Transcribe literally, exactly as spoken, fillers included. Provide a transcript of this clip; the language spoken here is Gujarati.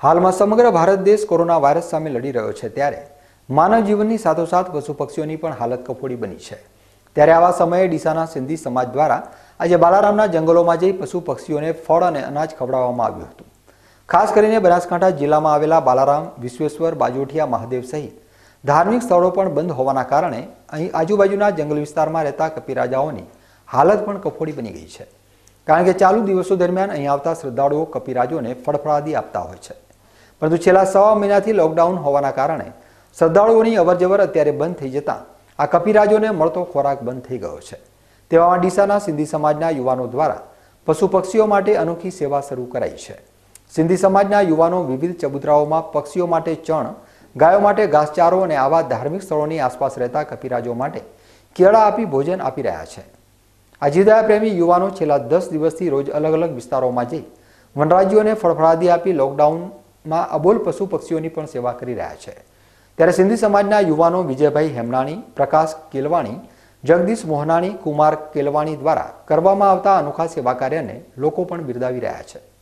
હાલમાં સમગ્ર ભારત દેશ કોરોના વાયરસ સામે લડી રહ્યો છે ત્યારે માનવ જીવનની સાથોસાથ પશુ પક્ષીઓની પણ હાલત કફોડી બની છે। ત્યારે આવા સમયે ડીસાના સિંધી સમાજ દ્વારા આજે બાલારામના જંગલોમાં જઈ પશુ પક્ષીઓને ફળ અને અનાજ ખવડાવવામાં આવ્યું હતું। ખાસ કરીને બનાસકાંઠા જિલ્લામાં આવેલા બાલારામ, વિશ્વેશ્વર, બાજોઠિયા મહાદેવ સહિત ધાર્મિક સ્થળો પણ બંધ હોવાના કારણે અહીં આજુબાજુના જંગલ વિસ્તારમાં રહેતા કપિરાજાઓની હાલત પણ કફોડી બની ગઈ છે। કારણ કે ચાલુ દિવસો દરમિયાન અહીં આવતા શ્રદ્ધાળુઓ કપિરાજોને ફળફળાદી આપતા હોય છે, પરંતુ છેલ્લા સવા મહિનાથી લોકડાઉન હોવાના કારણે શ્રદ્ધાળુઓની અવરજવર અત્યારે બંધ થઈ જતા આ કપિરાજોને મળતો ખોરાક બંધ થઈ ગયો છે। તેવામાં ડીસાના સિંધી સમાજના યુવાનો દ્વારા પશુ પક્ષીઓ માટે અનોખી સેવા શરૂ કરાઈ છે। સિંધી સમાજના યુવાનો વિવિધ ચબૂતરાઓમાં પક્ષીઓ માટે ચણ, ગાયો માટે ઘાસચારો અને આવા ધાર્મિક સ્થળોની આસપાસ રહેતા કપિરાજો માટે કેળા આપી ભોજન આપી રહ્યા છે। આ જીવદયા પ્રેમી યુવાનો છેલ્લા દસ દિવસથી રોજ અલગ અલગ વિસ્તારોમાં જઈ વનરાજીઓને ફળફળાદી આપી લોકડાઉનમાં અબોલ પશુ પક્ષીઓની પણ સેવા કરી રહ્યા છે। ત્યારે સિંધી સમાજના યુવાનો વિજયભાઈ હેમનાણી, પ્રકાશ કેલવાણી, જગદીશ મોહનાણી, કુમાર કેલવાણી દ્વારા કરવામાં આવતા અનોખા સેવા કાર્યને લોકો પણ બિરદાવી રહ્યા છે।